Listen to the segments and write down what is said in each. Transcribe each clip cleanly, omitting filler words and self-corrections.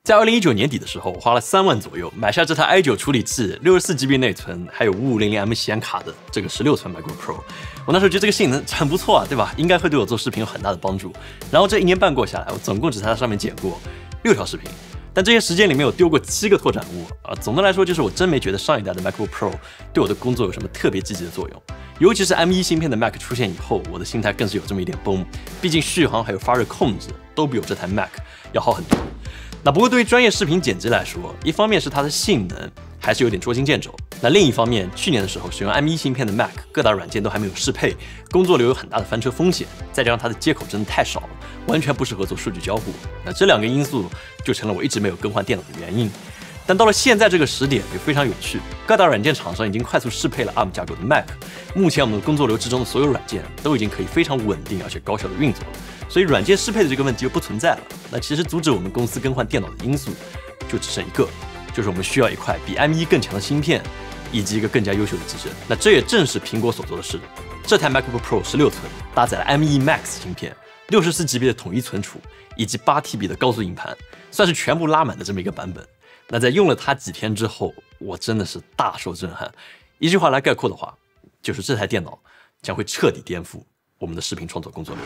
在2019年底的时候，我花了3万左右买下这台 i9 处理器、64GB 内存，还有 5500M 显卡的这个16寸 MacBook Pro。我那时候觉得这个性能很不错啊，对吧？应该会对我做视频有很大的帮助。然后这1年半过下来，我总共只在它上面剪过6条视频。但这些时间里面，我丢过7个拓展物啊。总的来说，就是我真没觉得上一代的 MacBook Pro 对我的工作有什么特别积极的作用。尤其是 M1 芯片的 Mac 出现以后，我的心态更是有这么一点崩。毕竟续航还有发热控制都比我这台 Mac 要好很多。那不过对于专业视频剪辑来说，一方面是它的性能还是有点捉襟见肘，那另一方面，去年的时候使用 M1 芯片的 Mac 各大软件都还没有适配，工作流有很大的翻车风险，再加上它的接口真的太少了，完全不适合做数据交互。那这2个因素就成了我一直没有更换电脑的原因。但到了现在这个时点就非常有趣，各大软件厂商已经快速适配了 ARM 架构的 Mac， 目前我们的工作流之中的所有软件都已经可以非常稳定而且高效的运作了，所以软件适配的这个问题就不存在了。那其实阻止我们公司更换电脑的因素就只剩一个，就是我们需要一块比 M1 更强的芯片，以及一个更加优秀的机身。那这也正是苹果所做的事。这台 MacBook Pro 16寸搭载了 M1 Max 芯片，64GB 的统一存储，以及8TB 的高速硬盘，算是全部拉满的这么一个版本。那在用了它几天之后，我真的是大受震撼。一句话来概括的话，就是这台电脑将会彻底颠覆我们的视频创作工作流。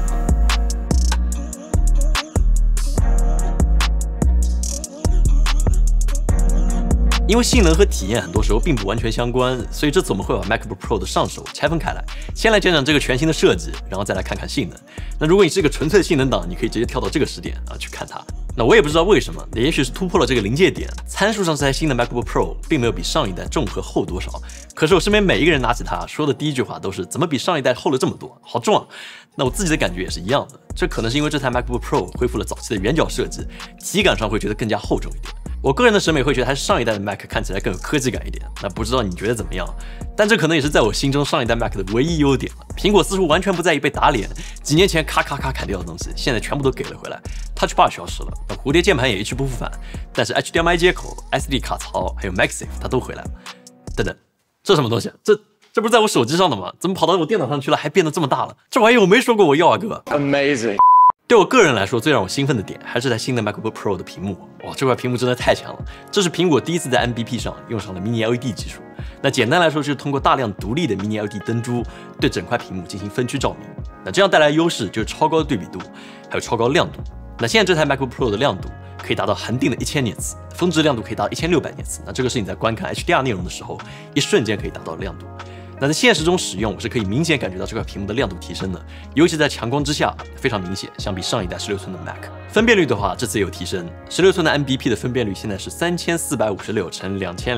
因为性能和体验很多时候并不完全相关，所以这次我们会把 MacBook Pro 的上手拆分开来，先来讲讲这个全新的设计，然后再来看看性能。那如果你是一个纯粹性能党，你可以直接跳到这个时点去看它。那我也不知道为什么，也许是突破了这个临界点，参数上这台新的 MacBook Pro 并没有比上一代重和厚多少。可是我身边每一个人拿起它说的第一句话都是怎么比上一代厚了这么多，好重啊！那我自己的感觉也是一样的，这可能是因为这台 MacBook Pro 恢复了早期的圆角设计，体感上会觉得更加厚重一点。我个人的审美会觉得还是上一代的 Mac 看起来更有科技感一点，那不知道你觉得怎么样？但这可能也是在我心中上一代 Mac 的唯一优点了。苹果似乎完全不在意被打脸，几年前咔咔咔砍掉的东西，现在全部都给了回来。Touch Bar 消失了，那蝴蝶键盘也一去不复返，但是 HDMI 接口、SD 卡槽还有 MagSafe 它都回来了。等等，这什么东西啊？这不是在我手机上的吗？怎么跑到我电脑上去了，还变得这么大了？这玩意我没说过我要啊，哥 ！Amazing。对我个人来说，最让我兴奋的点还是台新的 MacBook Pro 的屏幕。哇，这块屏幕真的太强了！这是苹果第一次在 MVP 上用上了 Mini LED 技术。那简单来说，就是通过大量独立的 Mini LED 灯珠对整块屏幕进行分区照明。那这样带来的优势就是超高的对比度，还有超高亮度。那现在这台 MacBook Pro 的亮度可以达到恒定的1000尼茨，峰值亮度可以达到1600尼茨。那这个是你在观看 HDR 内容的时候，一瞬间可以达到的亮度。那在现实中使用，我是可以明显感觉到这块屏幕的亮度提升的，尤其在强光之下非常明显，相比上一代16寸的 Mac。分辨率的话，这次也有提升，16寸的 MVP 的分辨率现在是3456乘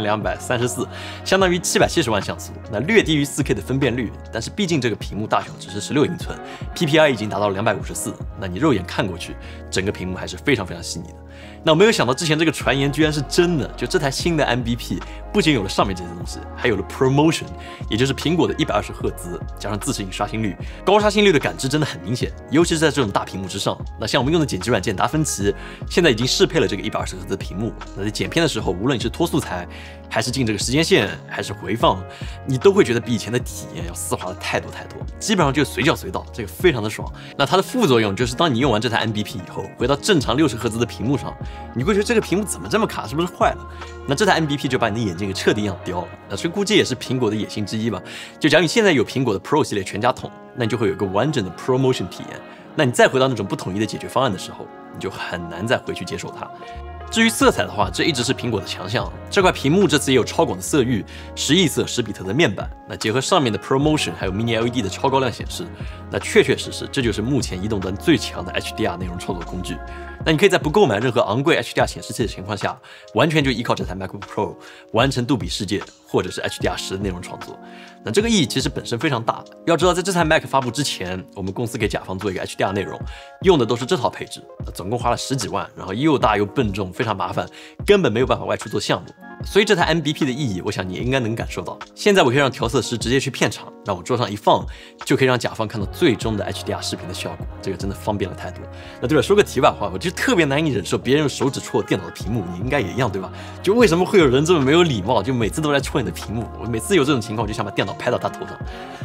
2234，相当于770万像素，那略低于4K 的分辨率，但是毕竟这个屏幕大小只是16英寸 ，PPI 已经达到了254，那你肉眼看过去，整个屏幕还是非常非常细腻的。那我没有想到之前这个传言居然是真的，就这台新的 MVP 不仅有了上面这些东西，还有了 ProMotion， 也就是苹果的120赫兹加上自适应刷新率，高刷新率的感知真的很明显，尤其是在这种大屏幕之上。那像我们用的剪辑软件达芬奇，现在已经适配了这个120赫兹的屏幕。那在剪片的时候，无论你是拖素材，还是进这个时间线，还是回放，你都会觉得比以前的体验要丝滑的太多太多，基本上就随叫随到，这个非常的爽。那它的副作用就是，当你用完这台 MVP 以后，回到正常60赫兹的屏幕上，你会觉得这个屏幕怎么这么卡，是不是坏了？那这台 MVP 就把你的眼睛给彻底养刁了。那这估计也是苹果的野心之一吧。就假如你现在有苹果的 Pro 系列全家桶，那你就会有一个完整的 ProMotion 体验。那你再回到那种不统一的解决方案的时候，你就很难再回去接受它。至于色彩的话，这一直是苹果的强项。这块屏幕这次也有超广的色域，10亿色10比特的面板，那结合上面的 ProMotion 还有 Mini LED 的超高亮显示，那确确实实这就是目前移动端最强的 HDR 内容创作工具。那你可以在不购买任何昂贵 HDR 显示器的情况下，完全就依靠这台 MacBook Pro 完成杜比世界或者是 HDR10的内容创作。那这个意义其实本身非常大。要知道，在这台 Mac 发布之前，我们公司给甲方做一个 HDR 内容，用的都是这套配置，总共花了10几万，然后又大又笨重，非常麻烦，根本没有办法外出做项目。所以这台 MVP 的意义，我想你应该能感受到。现在我可以让调色师直接去片场，让我桌上一放，就可以让甲方看到最终的 HDR 视频的效果，这个真的方便了太多。那对了，说个题外话，我就特别难以忍受别人用手指戳我电脑的屏幕，你应该也一样对吧？就为什么会有人这么没有礼貌，就每次都来戳你的屏幕？我每次有这种情况，我就想把电脑拍到他头上。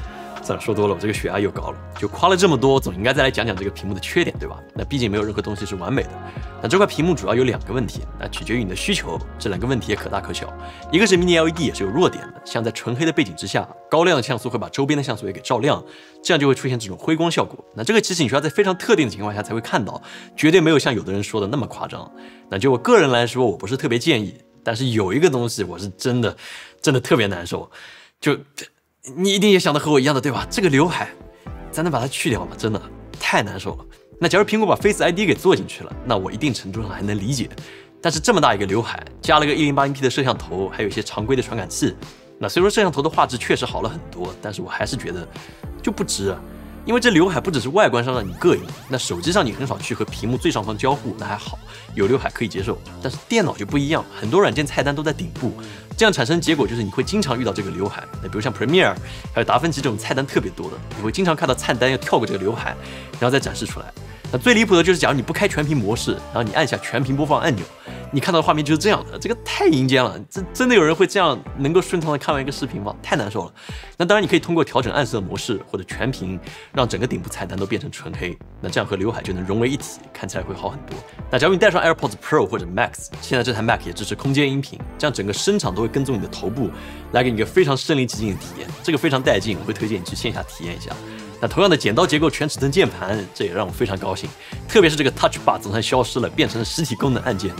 算了，说多了，我这个血压又高了。就夸了这么多，总应该再来讲讲这个屏幕的缺点，对吧？那毕竟没有任何东西是完美的。那这块屏幕主要有2个问题，那取决于你的需求。这2个问题也可大可小。一个是 Mini LED 也是有弱点的，像在纯黑的背景之下，高亮的像素会把周边的像素也给照亮，这样就会出现这种辉光效果。那这个其实你需要在非常特定的情况下才会看到，绝对没有像有的人说的那么夸张。那就我个人来说，我不是特别建议。但是有一个东西我是真的特别难受，就你一定也想的和我一样的，对吧？这个刘海，咱能把它去掉吗？真的太难受了。那假如苹果把 Face ID 给做进去了，那我一定程度上还能理解。但是这么大一个刘海，加了个 1080p 的摄像头，还有一些常规的传感器，那虽说摄像头的画质确实好了很多，但是我还是觉得就不值啊。因为这刘海不只是外观上让你膈应，那手机上你很少去和屏幕最上方交互，那还好，有刘海可以接受。但是电脑就不一样，很多软件菜单都在顶部，这样产生结果就是你会经常遇到这个刘海。那比如像 Premiere 还有达芬奇这种菜单特别多的，你会经常看到菜单要跳过这个刘海，然后再展示出来。那最离谱的就是，假如你不开全屏模式，然后你按下全屏播放按钮，你看到的画面就是这样的，这个太阴间了。这真的有人会这样能够顺畅的看完一个视频吗？太难受了。那当然，你可以通过调整暗色模式或者全屏，让整个顶部菜单都变成纯黑，那这样和刘海就能融为一体，看起来会好很多。那假如你带上 AirPods Pro 或者 Max， 现在这台 Mac 也支持空间音频，这样整个声场都会跟踪你的头部，来给你一个非常身临其境的体验，这个非常带劲，我会推荐你去线下体验一下。那同样的剪刀结构全尺寸键盘，这也让我非常高兴，特别是这个 Touch Bar 总算消失了，变成了实体功能按键。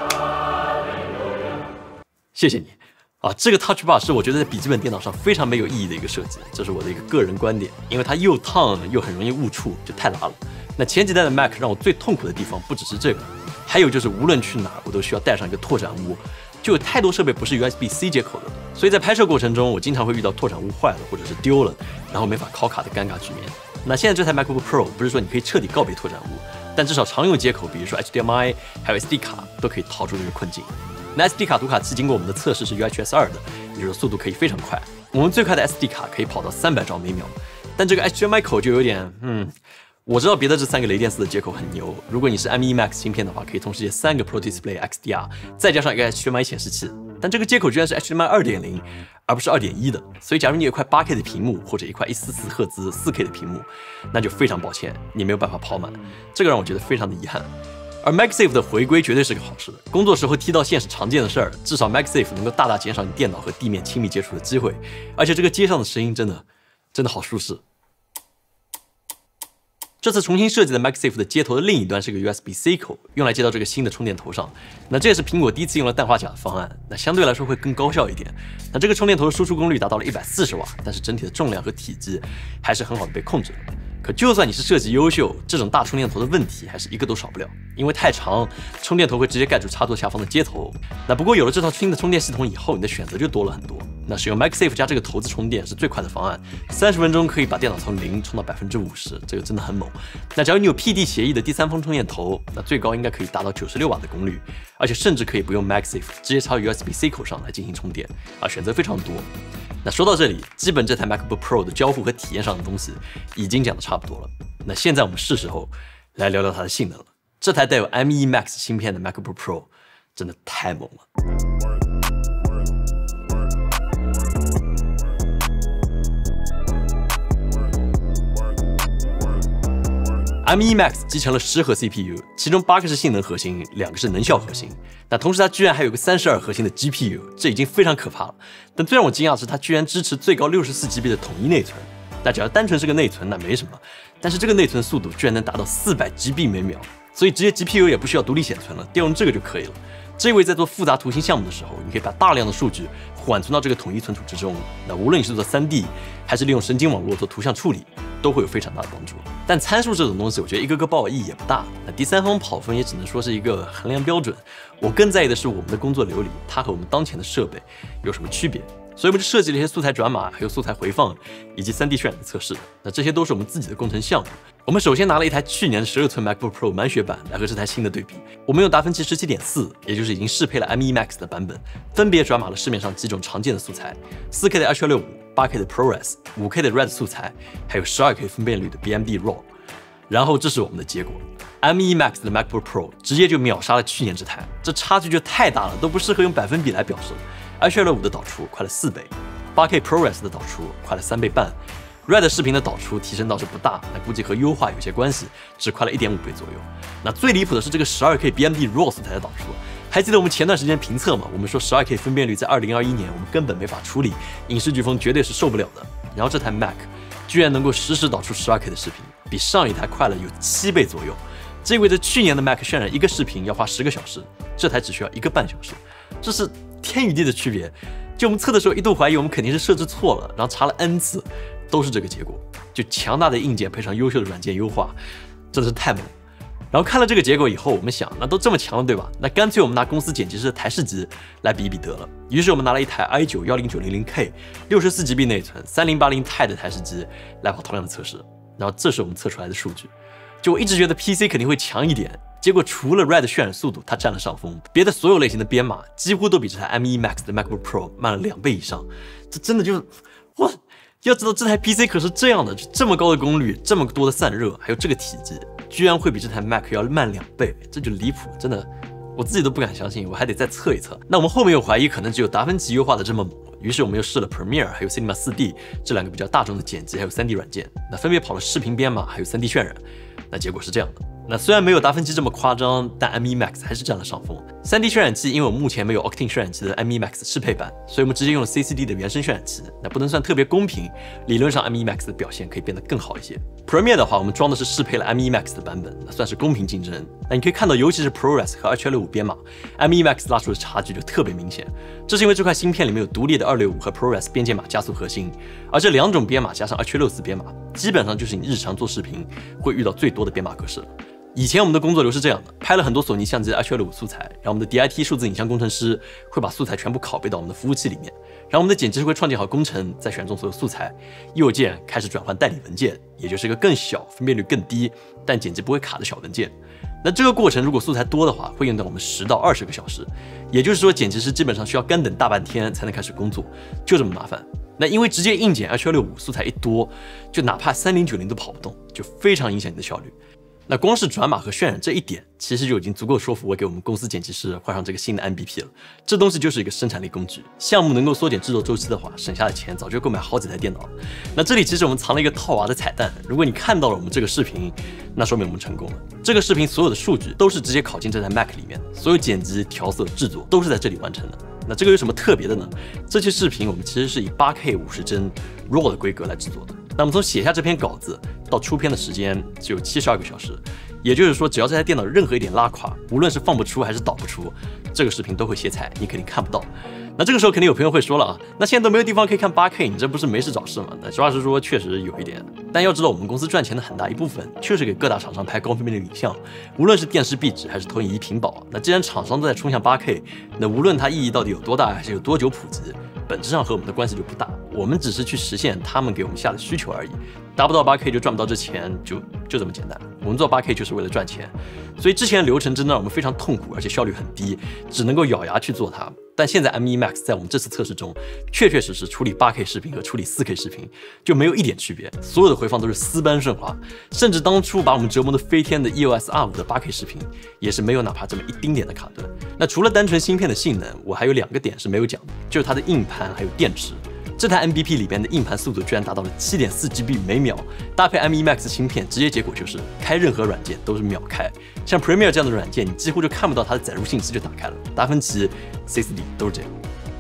谢谢你啊！这个 Touch Bar 是我觉得在笔记本电脑上非常没有意义的一个设计，这是我的一个个人观点，因为它又烫又很容易误触，就太拉了。那前几代的 Mac 让我最痛苦的地方不只是这个，还有就是无论去哪儿我都需要带上一个拓展坞，就有太多设备不是 USB-C 接口的，所以在拍摄过程中我经常会遇到拓展坞坏了或者是丢了，然后没法拷卡的尴尬局面。那现在这台 MacBook Pro 不是说你可以彻底告别拓展坞，但至少常用接口，比如说 HDMI 还有 SD 卡都可以逃出这个困境。那 SD 卡读卡器经过我们的测试是 UHS 2的，也就是速度可以非常快。我们最快的 SD 卡可以跑到300兆每秒，但这个 HDMI 口就有点我知道别的这3个雷电4的接口很牛，如果你是 M1 Max 芯片的话，可以同时接3个 Pro Display XDR， 再加上一个 HDMI 显示器，但这个接口居然是 HDMI 2.0， 而不是 2.1 的，所以假如你有一块 8K 的屏幕或者一块144赫兹 4K 的屏幕，那就非常抱歉，你没有办法跑满，这个让我觉得非常的遗憾。而 MagSafe 的回归绝对是个好事的，工作时候踢到线是常见的事儿，至少 MagSafe 能够大大减少你电脑和地面亲密接触的机会，而且这个接上的声音真的好舒适。这次重新设计的 MagSafe 的接头的另一端是个 USB-C 口，用来接到这个新的充电头上。那这也是苹果第一次用了氮化钾的方案，那相对来说会更高效一点。那这个充电头的输出功率达到了140瓦，但是整体的重量和体积还是很好的被控制了。可就算你是设计优秀，这种大充电头的问题还是一个都少不了，因为太长，充电头会直接盖住插座下方的接头。那不过有了这套新的充电系统以后，你的选择就多了很多。那使用 MagSafe 加这个头子充电是最快的方案，30分钟可以把电脑从0充到50%，这个真的很猛。那假如你有 PD 协议的第3方充电头，那最高应该可以达到96瓦的功率，而且甚至可以不用 MagSafe， 直接插 USB-C 口上来进行充电，选择非常多。那说到这里，基本这台 MacBook Pro 的交互和体验上的东西已经讲得差不多了。那现在我们是时候来聊聊它的性能了。这台带有 M1 Max 芯片的 MacBook Pro 真的太猛了。M1 Max 集成了10核 CPU， 其中8个是性能核心，2个是能效核心。那同时它居然还有个32核心的 GPU， 这已经非常可怕了。但最让我惊讶的是，它居然支持最高64GB 的统一内存。那只要单纯是个内存，那没什么。但是这个内存速度居然能达到400GB每秒，所以直接 GPU 也不需要独立显存了，调用这个就可以了。这意味着在做复杂图形项目的时候，你可以把大量的数据缓存到这个统一存储之中。那无论你是做3D， 还是利用神经网络做图像处理，都会有非常大的帮助。但参数这种东西，我觉得一个个报意义也不大。那第三方跑分也只能说是一个衡量标准。我更在意的是我们的工作流里，它和我们当前的设备有什么区别。所以我们就设计了一些素材转码，还有素材回放，以及3D 渲染的测试。那这些都是我们自己的工程项目。我们首先拿了一台去年的12寸 MacBook Pro 满血版来和这台新的对比。我们用达芬奇17.4，也就是已经适配了 M1 Max 的版本，分别转码了市面上几种常见的素材：4K 的H265、8K 的 ProRes、5K 的 Red 素材，还有12K 分辨率的 BMD RAW。然后这是我们的结果。M1 Max 的 MacBook Pro 直接就秒杀了去年这台，这差距就太大了，都不适合用百分比来表示了。H265的导出快了4倍，8K ProRes 的导出快了3倍半 Red 视频的导出提升倒是不大，那估计和优化有些关系，只快了1.5倍左右。那最离谱的是这个 12K BMD RAW 素材的导出，还记得我们前段时间评测吗？我们说 12K 分辨率在2021年我们根本没法处理，影视飓风绝对是受不了的。然后这台 Mac 居然能够实时导出 12K 的视频，比上一台快了有7倍左右。这意味着去年的 Mac 渲染一个视频要花10个小时，这台只需要1个半小时，这是天与地的区别。就我们测的时候一度怀疑我们肯定是设置错了，然后查了 N 次，都是这个结果。就强大的硬件配上优秀的软件优化，真的是太猛了。然后看了这个结果以后，我们想，那都这么强了对吧？那干脆我们拿公司剪辑师的台式机来比一比得了。于是我们拿了一台 i9-10900K 64GB 内存3080 Ti 的台式机来跑同样的测试，然后这是我们测出来的数据。就我一直觉得 PC 肯定会强一点，结果除了 Red 渲染速度它占了上风，别的所有类型的编码几乎都比这台 M1 Max 的 MacBook Pro 慢了2倍以上。这真的就是哇！要知道这台 PC 可是这样的，就这么高的功率，这么多的散热，还有这个体积，居然会比这台 Mac 要慢2倍，这就离谱，真的我自己都不敢相信，我还得再测一测。那我们后面又怀疑可能只有达芬奇优化的这么猛，于是我们又试了 Premiere 还有 Cinema 4D 这2个比较大众的剪辑还有 3D 软件，那分别跑了视频编码还有 3D 渲染，那结果是这样的。那虽然没有达芬奇这么夸张，但 M1 Max 还是占了上风。3D 渲染器因为我们目前没有 Octane 渲染器的 M1 Max 适配版，所以我们直接用了 CCD 的原生渲染器，那不能算特别公平。理论上 M1 Max 的表现可以变得更好一些。Premiere 的话，我们装的是适配了 M1 Max 的版本，那算是公平竞争。那你可以看到，尤其是 ProRes 和2.65编码 ，M1 Max 拉出的差距就特别明显。这是因为这块芯片里面有独立的265和 ProRes 编解码加速核心，而这2种编码加上2.64编码，基本上就是你日常做视频会遇到最多的编码格式了。以前我们的工作流是这样的，拍了很多索尼相机的2.65素材，然后我们的 DIT 数字影像工程师会把素材全部拷贝到我们的服务器里面，然后我们的剪辑师会创建好工程，再选中所有素材，右键开始转换代理文件，也就是一个更小、分辨率更低，但剪辑不会卡的小文件。那这个过程如果素材多的话，会用到我们10到20个小时，也就是说剪辑师基本上需要干等大半天才能开始工作，就这么麻烦。那因为直接硬剪2.65素材一多，就哪怕3090都跑不动，就非常影响你的效率。那光是转码和渲染这一点，其实就已经足够说服我给我们公司剪辑师换上这个新的 MVP 了。这东西就是一个生产力工具，项目能够缩减制作周期的话，省下的钱早就购买好几台电脑了。那这里其实我们藏了一个套娃的彩蛋，如果你看到了我们这个视频，那说明我们成功了。这个视频所有的数据都是直接拷进这台 Mac 里面，所有剪辑、调色、制作都是在这里完成的。那这个有什么特别的呢？这期视频我们其实是以 8K 50帧 RAW 的规格来制作的。那我们从写下这篇稿子到出片的时间只有72个小时，也就是说，只要这台电脑任何一点拉垮，无论是放不出还是导不出，这个视频都会歇菜，你肯定看不到。那这个时候肯定有朋友会说了啊，那现在都没有地方可以看 8K， 你这不是没事找事吗？那实话实说，确实有一点。但要知道，我们公司赚钱的很大一部分就是给各大厂商拍高分辨率影像，无论是电视壁纸还是投影仪屏保。那既然厂商都在冲向 8K， 那无论它意义到底有多大，还是有多久普及，本质上和我们的关系就不大。我们只是去实现他们给我们下的需求而已。达不到 8K 就赚不到这钱，就这么简单。我们做 8K 就是为了赚钱，所以之前的流程真的让我们非常痛苦，而且效率很低，只能够咬牙去做它。但现在 M1 Max 在我们这次测试中，确确实实处理 8K 视频和处理 4K 视频就没有一点区别，所有的回放都是丝般顺滑，甚至当初把我们折磨得飞天的 EOS R5 的 8K 视频，也是没有哪怕这么一丁点的卡顿。那除了单纯芯片的性能，我还有2个点是没有讲的，就是它的硬盘还有电池。这台 MVP 里边的硬盘速度居然达到了 7.4GB 每秒，搭配 M1 Max 芯片，直接结果就是开任何软件都是秒开。像 Premiere 这样的软件，你几乎就看不到它的载入信息就打开了。达芬奇、CCD 都是这样。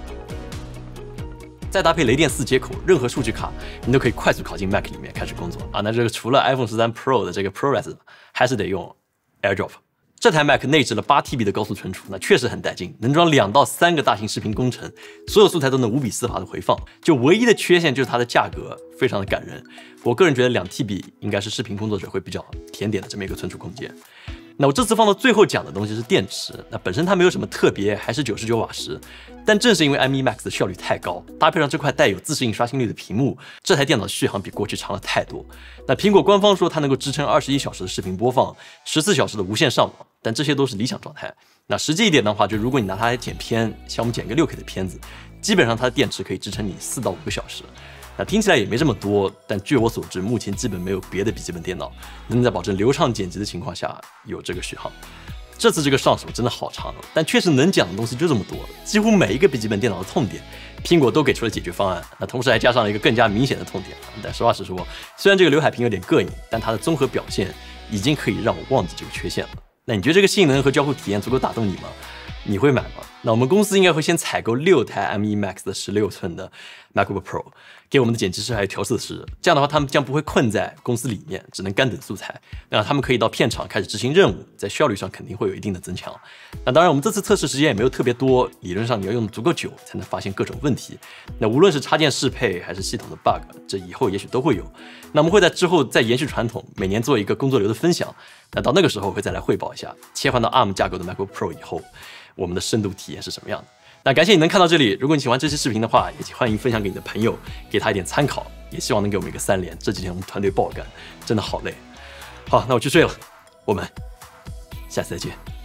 再搭配雷电4接口，任何数据卡你都可以快速拷进 Mac 里面开始工作啊。那这个除了 iPhone 13 Pro 的这个 ProRes， 还是得用 AirDrop。这台 Mac 内置了8TB 的高速存储，那确实很带劲，能装2到3个大型视频工程，所有素材都能5:4滑的回放。就唯一的缺陷就是它的价格非常的感人，我个人觉得2TB 应该是视频工作者会比较甜点的这么一个存储空间。那我这次放到最后讲的东西是电池，那本身它没有什么特别，还是99瓦时，但正是因为 M1 Max 的效率太高，搭配上这块带有自适应刷新率的屏幕，这台电脑续航比过去长了太多。那苹果官方说它能够支撑21小时的视频播放，14小时的无线上网，但这些都是理想状态。那实际一点的话，就如果你拿它来剪片，像我们剪个6K 的片子，基本上它的电池可以支撑你4到5个小时。那听起来也没这么多，但据我所知，目前基本没有别的笔记本电脑能在保证流畅剪辑的情况下有这个续航。 这次这个上手真的好长，但确实能讲的东西就这么多，几乎每一个笔记本电脑的痛点，苹果都给出了解决方案。那同时还加上了一个更加明显的痛点。但实话实说，虽然这个刘海屏有点膈应，但它的综合表现已经可以让我忘记这个缺陷了。那你觉得这个性能和交互体验足够打动你吗？你会买吗？那我们公司应该会先采购6台 M1 Max 的16寸的 MacBook Pro 给我们的剪辑师还有调色师，这样的话他们将不会困在公司里面，只能干等素材。那他们可以到片场开始执行任务，在效率上肯定会有一定的增强。那当然，我们这次测试时间也没有特别多，理论上你要用足够久才能发现各种问题。那无论是插件适配还是系统的 bug， 这以后也许都会有。那我们会在之后再延续传统，每年做一个工作流的分享。那到那个时候会再来汇报一下，切换到 ARM 架构的 MacBook Pro 以后，我们的深度体验是什么样的。那感谢你能看到这里，如果你喜欢这期视频的话，也请欢迎分享给你的朋友，给他一点参考，也希望能给我们一个3连。这几天我们团队爆干，真的好累。好，那我去睡了，我们下次再见。